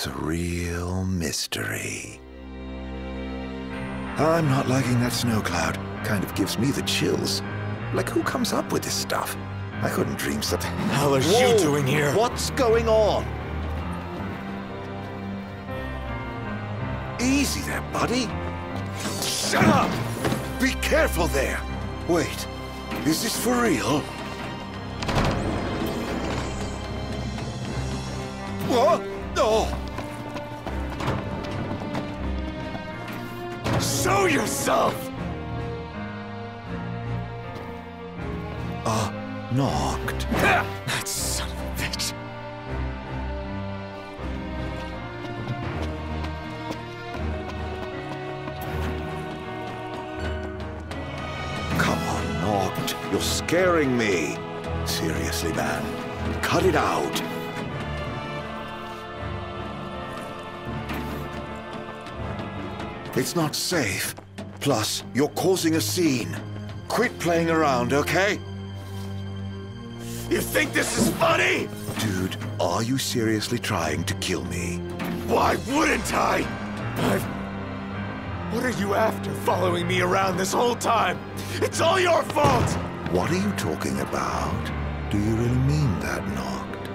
It's a real mystery. I'm not liking that snow cloud. Kind of gives me the chills. Like, who comes up with this stuff? I couldn't dream such... What the hell are you doing here? What's going on? Easy there, buddy. Shut up! Be careful there. Wait, is this for real? What? No! Show yourself! Knocked. That son of a bitch. Come on, Knocked. You're scaring me. Seriously, man. Cut it out. It's not safe. Plus, you're causing a scene. Quit playing around, okay? You think this is funny? Dude, are you seriously trying to kill me? Why wouldn't I? What are you after, following me around this whole time? It's all your fault! What are you talking about? Do you really mean that, Knocked?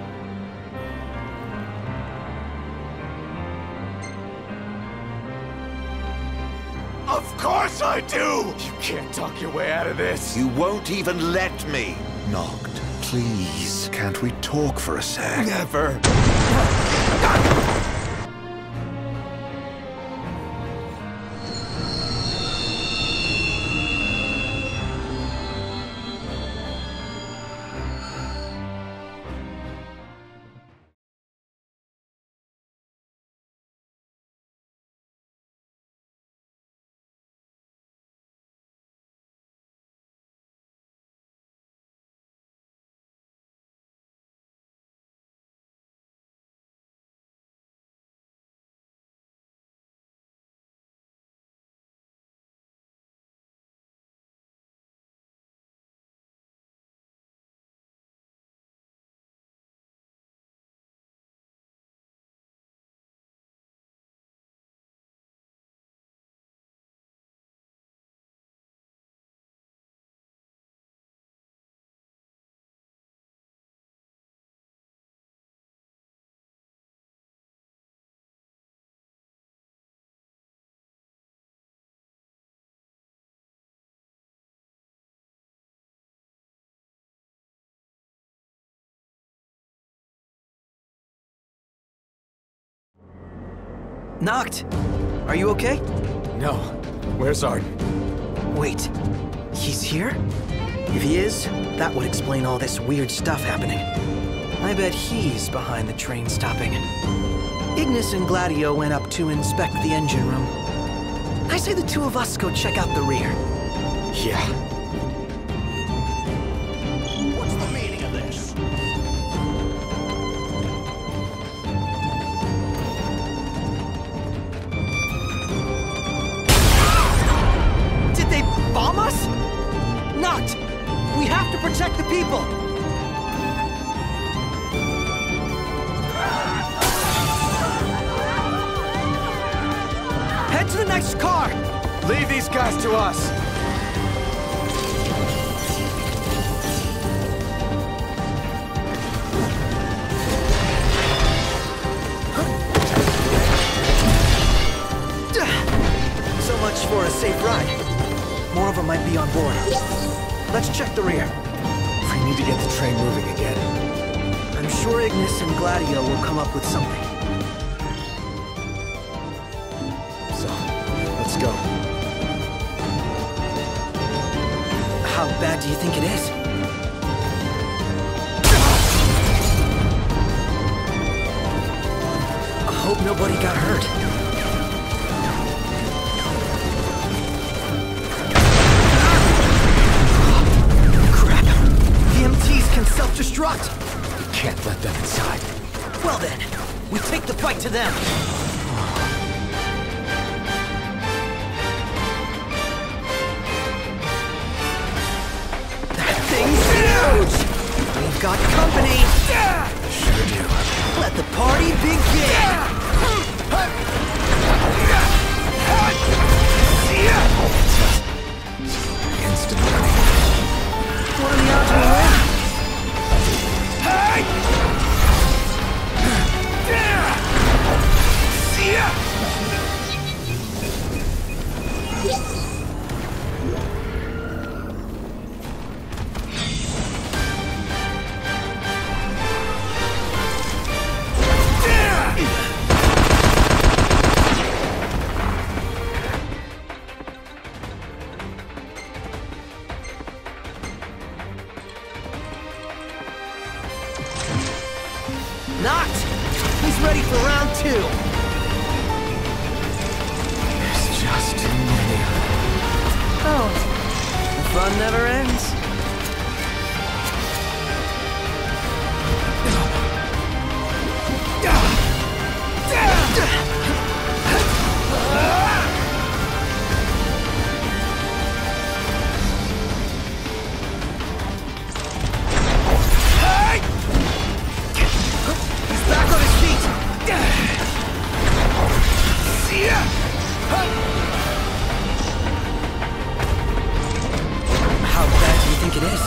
Of course I do! You can't talk your way out of this. You won't even let me. Knocked, please. Can't we talk for a sec? Never. Knocked! Are you okay? No. Where's Arden? Wait, he's here? If he is, that would explain all this weird stuff happening. I bet he's behind the train stopping. Ignis and Gladio went up to inspect the engine room. I say the two of us go check out the rear. Yeah. What's the meaning of this? Did they bomb us? Knocked! We have to protect the people! Head to the next car! Leave these guys to us. So much for a safe ride. More of them might be on board. Let's check the rear. We need to get the train moving again. I'm sure Ignis and Gladio will come up with something. So, let's go. How bad do you think it is? I hope nobody got hurt. Crap! The MTs can self-destruct! We can't let them inside. Well then, we take the fight to them! That thing's huge! We've got company! Sure do. Let the party begin! Not! He's ready for round 2! There's just too many. Oh, the fun never ends. How bad do you think it is?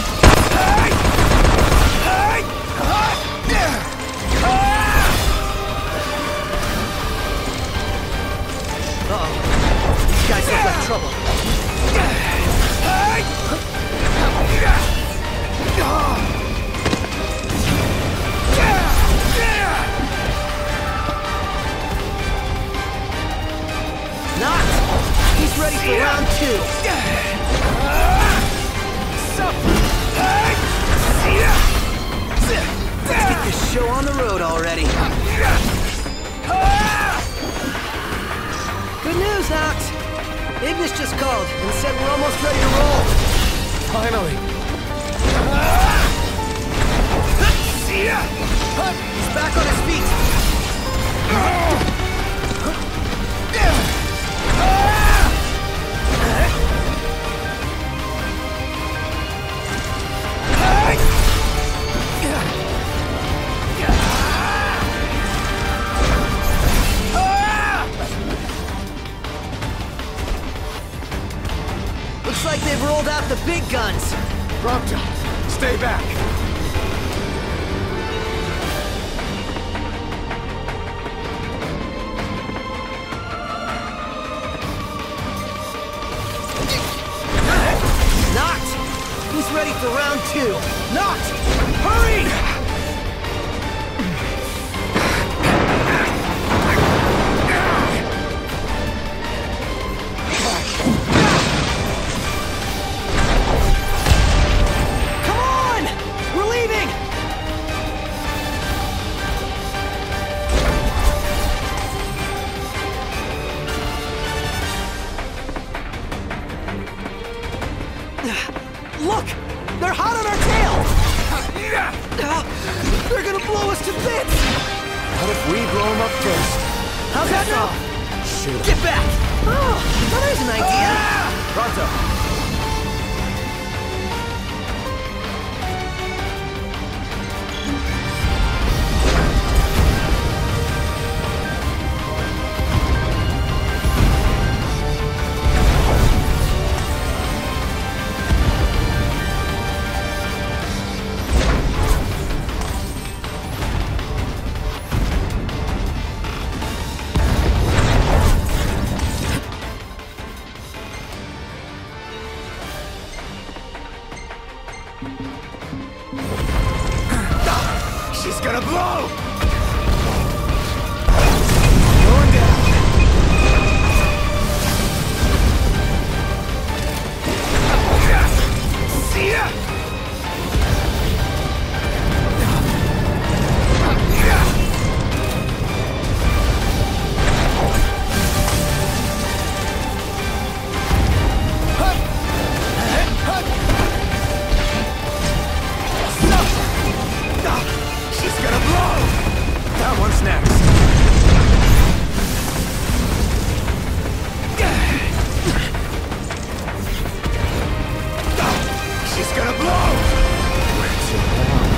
Uh-oh. These guys look like trouble. Not! He's ready for round 2! Let's get this show on the road already! Good news, Nox! Ignis just called and said we're almost ready to roll! Finally! He's back on his feet! Looks like they've rolled out the big guns! Prompto, stay back! Not! He's ready for round 2! Not! Hurry! Come on! We're leaving! Look! They're hot on our tail! They're gonna blow us to bits! What if we blow him up first? How's that now? Shoot. Get back! Oh, well, there's an idea! Pronto! She's gonna blow! Going down! See ya! She's gonna blow! That one's next. She's gonna blow! We're too warm.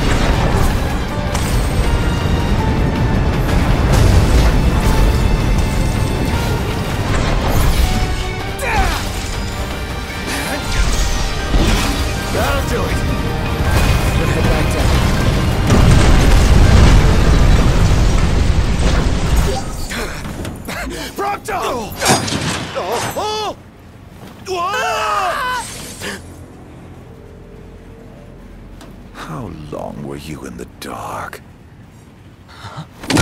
That'll do it. We'll head back down. Prompto! Oh! How long were you in the dark?